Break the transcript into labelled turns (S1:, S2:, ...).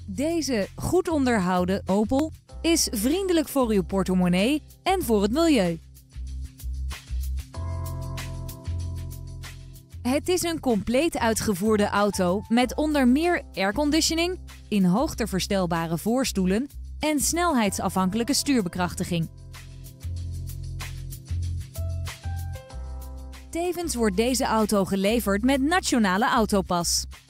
S1: Deze goed onderhouden Opel is vriendelijk voor uw portemonnee en voor het milieu. Het is een compleet uitgevoerde auto met onder meer airconditioning, in hoogte verstelbare voorstoelen en snelheidsafhankelijke stuurbekrachtiging. Tevens wordt deze auto geleverd met Nationale Autopas.